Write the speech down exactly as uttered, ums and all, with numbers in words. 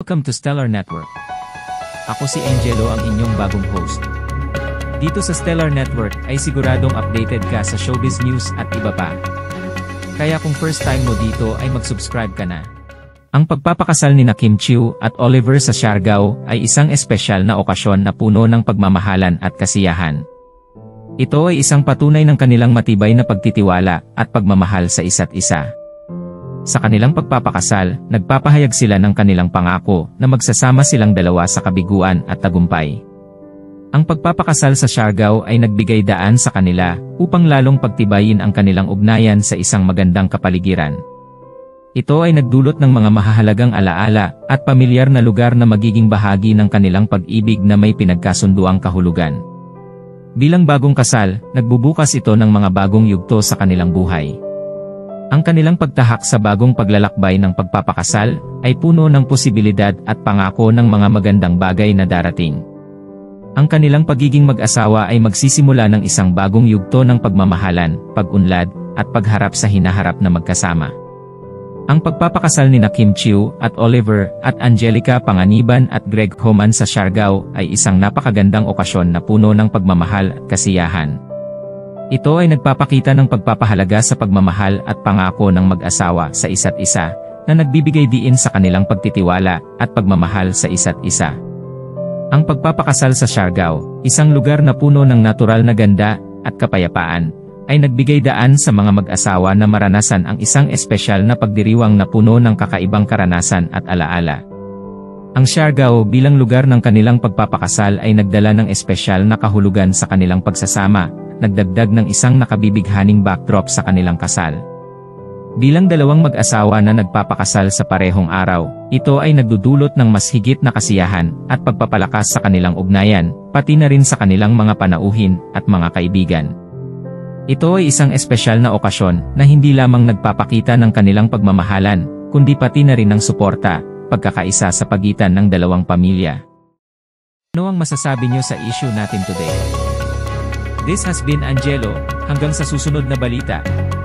Welcome to Stellar Network. Ako si Angelo, ang inyong bagong host. Dito sa Stellar Network ay siguradong updated ka sa showbiz news at iba pa. Kaya kung first time mo dito ay mag-subscribe ka na. Ang pagpapakasal ni Kim Chiu at Oliver sa Siargao ay isang espesyal na okasyon na puno ng pagmamahalan at kasiyahan. Ito ay isang patunay ng kanilang matibay na pagtitiwala at pagmamahal sa isa't isa. Sa kanilang pagpapakasal, nagpapahayag sila ng kanilang pangako na magsasama silang dalawa sa kabiguan at tagumpay. Ang pagpapakasal sa Siargao ay nagbigay daan sa kanila upang lalong pagtibayin ang kanilang ugnayan sa isang magandang kapaligiran. Ito ay nagdulot ng mga mahahalagang alaala at pamilyar na lugar na magiging bahagi ng kanilang pag-ibig na may pinagkasunduang kahulugan. Bilang bagong kasal, nagbubukas ito ng mga bagong yugto sa kanilang buhay. Ang kanilang pagtahak sa bagong paglalakbay ng pagpapakasal ay puno ng posibilidad at pangako ng mga magandang bagay na darating. Ang kanilang pagiging mag-asawa ay magsisimula ng isang bagong yugto ng pagmamahalan, pag-unlad, at pagharap sa hinaharap na magkasama. Ang pagpapakasal ni Kim Chiu at Oliver at Angelica Panganiban at Greg Homan sa Siargao ay isang napakagandang okasyon na puno ng pagmamahal at kasiyahan. Ito ay nagpapakita ng pagpapahalaga sa pagmamahal at pangako ng mag-asawa sa isa't isa, na nagbibigay diin sa kanilang pagtitiwala at pagmamahal sa isa't isa. Ang pagpapakasal sa Siargao, isang lugar na puno ng natural na ganda at kapayapaan, ay nagbigay daan sa mga mag-asawa na maranasan ang isang espesyal na pagdiriwang na puno ng kakaibang karanasan at alaala. Ang Siargao bilang lugar ng kanilang pagpapakasal ay nagdala ng espesyal na kahulugan sa kanilang pagsasama, nagdagdag ng isang nakabibighaning backdrop sa kanilang kasal. Bilang dalawang mag-asawa na nagpapakasal sa parehong araw, ito ay nagdudulot ng mas higit na kasiyahan at pagpapalakas sa kanilang ugnayan, pati na rin sa kanilang mga panauhin at mga kaibigan. Ito ay isang espesyal na okasyon na hindi lamang nagpapakita ng kanilang pagmamahalan, kundi pati na rin ng suporta, pagkakaisa sa pagitan ng dalawang pamilya. Ano ang masasabi niyo sa issue natin today? This has been Angelo, hanggang sa susunod na balita.